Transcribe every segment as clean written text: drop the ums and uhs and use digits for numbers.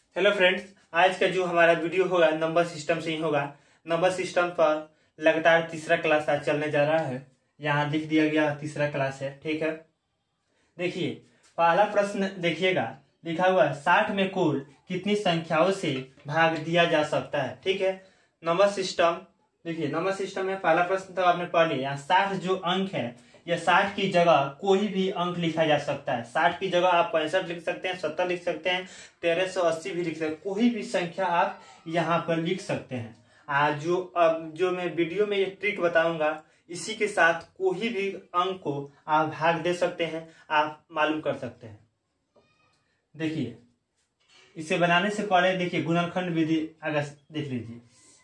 Hello friends, आज का जो हमारा वीडियो होगा नंबर सिस्टम से ही होगा। नंबर सिस्टम पर लगातार तीसरा क्लास आज चलने जा रहा है। यहाँ लिख दिया गया तीसरा क्लास है, ठीक है। देखिए पहला प्रश्न देखिएगा, लिखा हुआ है 60 में कुल कितनी संख्याओं से भाग दिया जा सकता है, ठीक है। नंबर सिस्टम देखिए, नंबर सिस्टम में पहला प्रश्न तो आपने पढ़ लिया। 60 जो अंक है, या 60 की जगह कोई भी अंक लिखा जा सकता है। 60 की जगह आप 65 लिख सकते हैं, 70 लिख सकते हैं, 1380 भी लिख सकते हैं। कोई भी संख्या आप यहाँ पर लिख सकते हैं। आज जो मैं वीडियो में ये ट्रिक बताऊंगा, इसी के साथ कोई भी अंक को आप भाग दे सकते हैं, आप मालूम कर सकते हैं। देखिए इसे बनाने से पहले देखिए गुणनखंड विधि अगर देख लीजिए।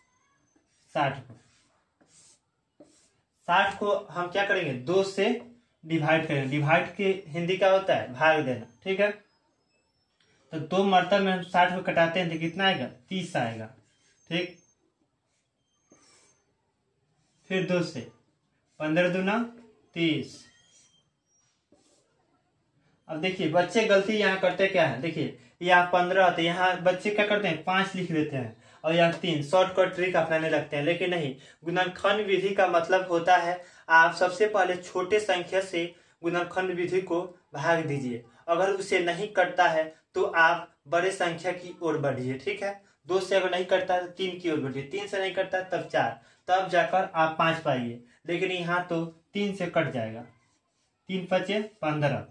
60 को हम क्या करेंगे, 2 से डिवाइड करेंगे। डिवाइड के हिंदी क्या होता है, भाग देना, ठीक है। तो 2 मरतब में हम 60 को कटाते हैं तो कितना आएगा, 30 आएगा, ठीक। फिर 2 से 15 दूना 30। अब देखिए बच्चे गलती यहाँ करते क्या है, देखिए यहाँ 15 तो यहाँ बच्चे क्या करते हैं 5 लिख देते हैं, और यहाँ 3 शॉर्टकट ट्रिक अपनाने लगते हैं। लेकिन नहीं, गुणनखंड विधि का मतलब होता है आप सबसे पहले छोटे संख्या से गुणनखंड विधि को भाग दीजिए। अगर उसे नहीं करता है तो आप बड़े संख्या की ओर बढ़िए, ठीक है। 2 से अगर नहीं करता तो 3 की ओर बढ़िए, 3 से नहीं करता तब 4, तब जाकर आप 5 पाइए। लेकिन यहाँ तो 3 से कट जाएगा, 3 पचे 15,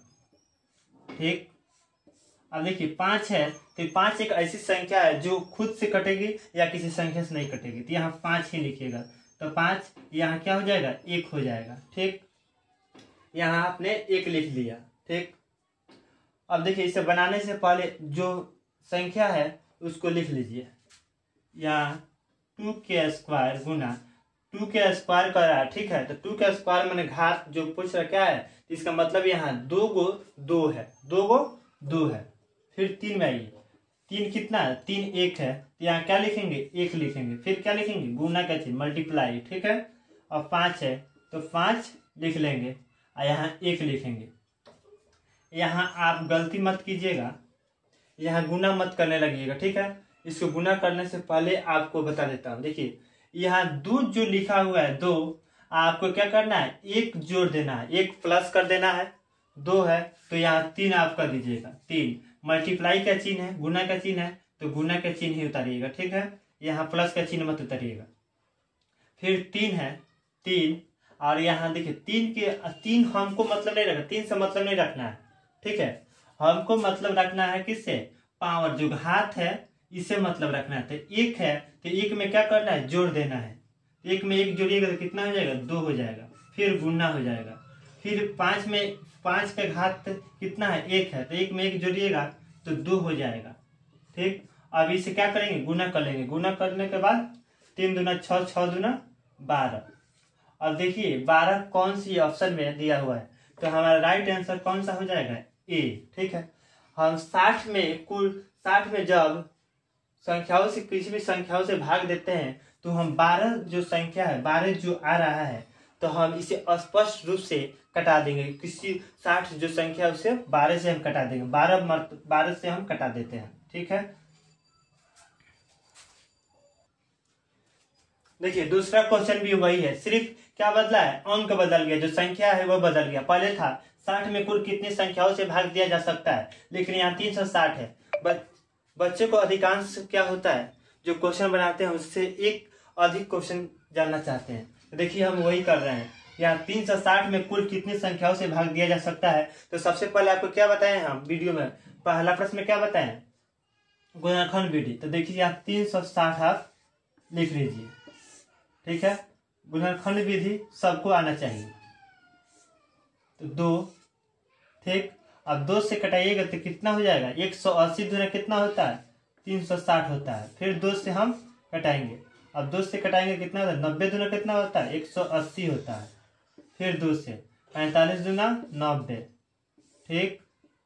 ठीक। अब देखिए 5 है तो 5 एक ऐसी संख्या है जो खुद से कटेगी या किसी संख्या से नहीं कटेगी, तो यहाँ 5 ही लिखिएगा। तो 5 यहाँ क्या हो जाएगा, 1 हो जाएगा, ठीक। यहाँ आपने 1 लिख लिया, ठीक। अब देखिए इसे बनाने से पहले जो संख्या है उसको लिख लीजिए। यहाँ 2 के स्क्वायर गुना 2 के स्क्वायर कर रहा है, ठीक है। तो 2 के स्क्वायर मैंने घात जो पूछ रहा क्या है, इसका मतलब यहाँ 2 गो 2 है, 2 गो 2 है। फिर 3 में आइए, 3 कितना है, 3 1 है, तो यहाँ क्या लिखेंगे, 1 लिखेंगे। फिर क्या लिखेंगे, गुना का चिन्ह, मल्टीप्लाई, ठीक है। और 5 है तो 5 लिख लेंगे, और यहाँ 1 लिखेंगे। यहाँ आप गलती मत कीजिएगा, यहाँ गुना मत करने लगिएगा, ठीक है। इसको गुना करने से पहले आपको बता देता हूँ। देखिए यहाँ 2 जो लिखा हुआ है 2, आपको क्या करना है, 1 जोड़ देना है, 1 प्लस कर देना है। 2 है तो यहाँ 3 आप कर दीजिएगा, 3। मल्टीप्लाई का चिन्ह है, गुना का चिन्ह है, तो गुना का चिन्ह ही उतारिएगा, ठीक है। यहाँ प्लस का चिन्ह मत उतारिएगा। फिर 3 है, 3, और यहाँ देखिए 3 हमको मतलब नहीं रखना, 3 से मतलब नहीं रखना है, ठीक है। हमको मतलब रखना है किससे, पावर जो घात है इसे मतलब रखना है। तो 1 है तो 1 में क्या करना है, जोड़ देना है। 1 में 1 जोड़िएगा तो कितना हो जाएगा, 2 हो जाएगा। फिर गुना हो जाएगा। फिर 5 में 5 का घात कितना है, 1 है, तो 1 में 1 जोड़िएगा तो 2 हो जाएगा, ठीक। अब इसे क्या करेंगे, गुना कर लेंगे। गुना करने के बाद 3 दूना 6, 6 दूना 12। अब देखिए 12 कौन सी ऑप्शन में दिया हुआ है, तो हमारा राइट आंसर कौन सा हो जाएगा, ए, ठीक है। हम 60 में कुल 60 में जब संख्याओं से किसी भी संख्याओं से भाग देते हैं तो हम 12 जो संख्या है, 12 जो आ रहा है, तो हम इसे स्पष्ट रूप से कटा देंगे। किसी 60 जो संख्या उसे 12 से हम कटा देंगे, 12 से हम कटा देते हैं, ठीक है। देखिए दूसरा क्वेश्चन भी वही है, सिर्फ क्या बदला है, अंक बदल गया, जो संख्या है वो बदल गया। पहले था 60 में कुल कितनी संख्याओं से भाग दिया जा सकता है, लेकिन यहाँ 360 है। बच्चे को अधिकांश क्या होता है, जो क्वेश्चन बनाते हैं उससे एक अधिक क्वेश्चन जानना चाहते हैं। तो देखिए हम वही कर रहे हैं। यहाँ 360 में कुल कितनी संख्याओं से भाग दिया जा सकता है, तो सबसे पहले आपको क्या बताए हम वीडियो में, पहला प्रश्न में क्या बताए, गुणनखंड विधि। तो देखिए यहाँ 360 आप लिख लीजिए, ठीक है। गुणनखंड विधि सबको आना चाहिए। तो 2, ठीक। अब 2 से कटाइएगा तो कितना हो जाएगा, 180 दूना कितना होता है, 360 होता है। फिर 2 से हम कटाएंगे, अब 2 से कटाएंगे कितना होता है, 90 दूना कितना होता है, 180 होता है। फिर 2 से 45 दूना 90, ठीक।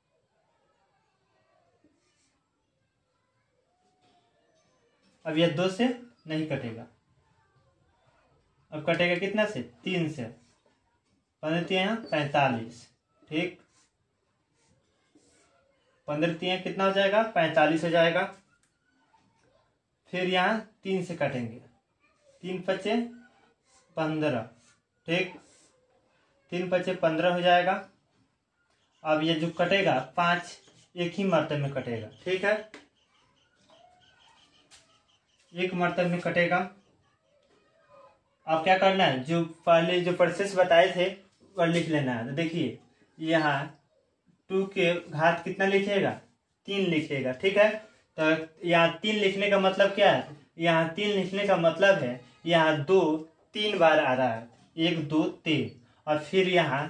अब यह 2 से नहीं कटेगा, अब कटेगा कितना से, 3 से। 15 45, ठीक। 15 कितना हो जाएगा, 45 हो जाएगा। फिर यहाँ 3 से काटेंगे, 3 पचे 15, ठीक, 3 पचे 15 हो जाएगा। अब ये जो कटेगा 5 एक ही मर्तबे में कटेगा, ठीक है, एक मर्तबे में कटेगा। अब क्या करना है, जो पहले जो प्रोसेस बताए थे वह लिख लेना है। तो देखिए यहाँ 2 के घात कितना लिखिएगा, 3 लिखिएगा, ठीक है। तो यहाँ 3 लिखने का मतलब क्या है, यहाँ 3 लिखने का मतलब है यहाँ 2 3 बार आ रहा है, 1 2 3, और फिर यहाँ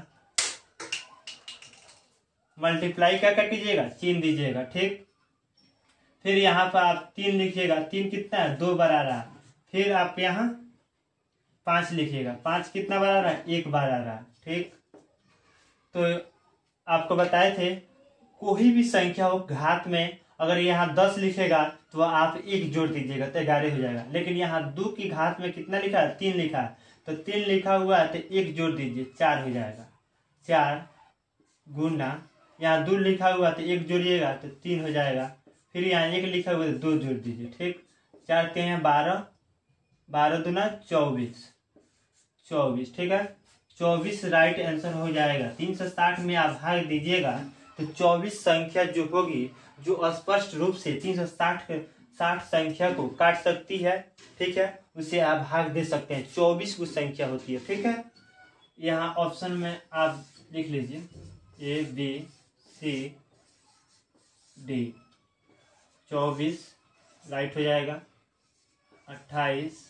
मल्टीप्लाई क्या कर दीजिएगा, चिन्ह दीजिएगा, ठीक। फिर यहाँ पर आप 3 लिखिएगा, 3 कितना है, 2 बार आ रहा है। फिर आप यहाँ 5 लिखिएगा, 5 कितना बार आ रहा है, 1 बार आ रहा है, ठीक। तो आपको बताए थे कोई भी संख्या हो घात में, अगर यहाँ 10 लिखेगा तो आप 1 जोड़ दीजिएगा तो 11 हो जाएगा। लेकिन यहाँ 2 की घात में कितना लिखा है, 3 लिखा है, तो 3 लिखा हुआ है तो 1 जोड़ दीजिए, 4 हो जाएगा। 4 गुना यहाँ 2 लिखा हुआ तो 1 जोड़िएगा तो 3 हो जाएगा। फिर यहाँ 1 लिखा हुआ तो 2 जोड़ दीजिए, ठीक। 4 के हैं 12, 12 दूना 24, 24, ठीक है, 24 राइट आंसर हो जाएगा। 360 में आप भाग दीजिएगा तो 24 संख्या जो होगी, जो स्पष्ट रूप से 360 संख्या को काट सकती है, ठीक है, उसे आप भाग दे सकते हैं। 24 वो संख्या होती है, ठीक है। यहाँ ऑप्शन में आप लिख लीजिए A B C D, 24 right हो जाएगा, 28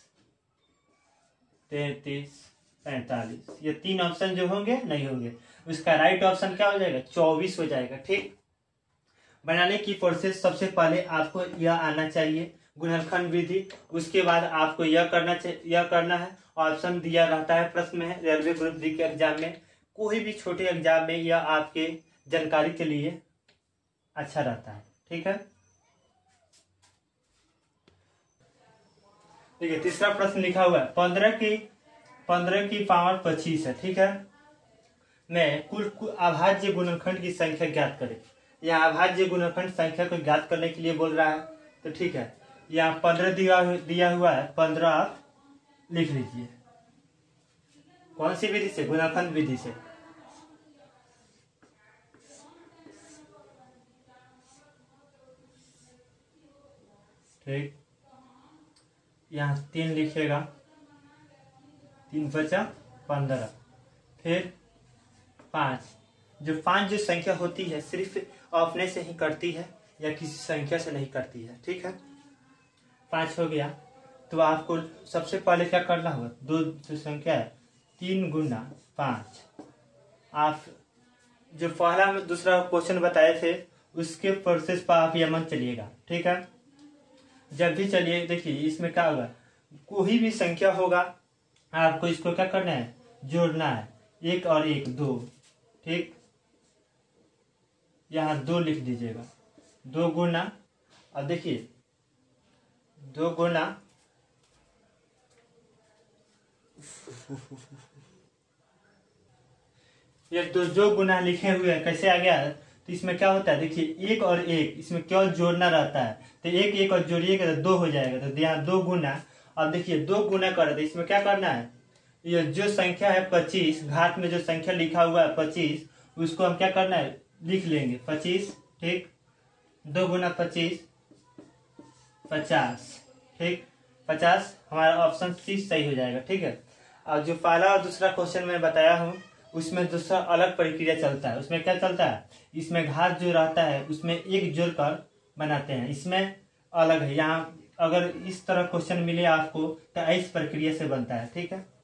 33 45, ये 3 ऑप्शन जो होंगे नहीं होंगे, उसका राइट ऑप्शन क्या हो जाएगा, 24 हो जाएगा, ठीक। बनाने की प्रोसेस सबसे पहले आपको यह आना चाहिए, गुणनखंड विधि। उसके बाद आपको यह करना है। ऑप्शन दिया रहता है प्रश्न में, रेलवे ग्रुप डी के एग्जाम में, कोई भी छोटे एग्जाम में यह आपके जानकारी के लिए अच्छा रहता है, ठीक है। देखिए तीसरा प्रश्न लिखा हुआ है, 15 की पावर 25 है, ठीक है, मैं कुल अभाज्य गुणनखंड की संख्या ज्ञात करें। यहाँ अभाज्य गुणनखंड संख्या को ज्ञात करने के लिए बोल रहा है, तो ठीक है, यहाँ 15 दिया हुआ है, 15 आप लिख लीजिए। कौन सी विधि से, गुणनखंड विधि से, ठीक। यहाँ 3 लिखिएगा, 3 बचा 15, फिर 5, जो 5 जो संख्या होती है सिर्फ अपने से ही करती है या किसी संख्या से नहीं करती है, ठीक है। 5 हो गया, तो आपको सबसे पहले क्या करना होगा, 2 जो संख्या है 3 गुना 5, आप जो पहला में दूसरा क्वेश्चन बताए थे उसके प्रोसेस पर आप यमन चलिएगा, ठीक है। जब भी चलिए देखिए इसमें क्या होगा, कोई भी संख्या होगा आपको इसको क्या करना है, जोड़ना है, 1 और 1 2, ठीक। यहाँ 2 लिख दीजिएगा, 2 गुना, अब देखिए 2 गुना ये जो गुना लिखे हुए हैं कैसे आ गया, तो इसमें क्या होता है, देखिए 1 और 1 इसमें केवल जोड़ना रहता है, तो 1 1 और जोड़िएगा तो 2 हो जाएगा, तो यहाँ 2 गुना। अब देखिए 2 गुना कर रहे, इसमें क्या करना है, ये जो संख्या है 25, घात में जो संख्या लिखा हुआ है 25, उसको हम क्या करना है, लिख लेंगे 25, ठीक। 2 गुना 25 50, ठीक, 50 हमारा ऑप्शन 30 सही हो जाएगा, ठीक है। और जो पहला और दूसरा क्वेश्चन मैं बताया हूँ उसमें दूसरा अलग प्रक्रिया चलता है। उसमें क्या चलता है, इसमें घात जो रहता है उसमें 1 जोड़कर बनाते हैं, इसमें अलग है। यहाँ अगर इस तरह क्वेश्चन मिले आपको तो इस प्रक्रिया से बनता है, ठीक है।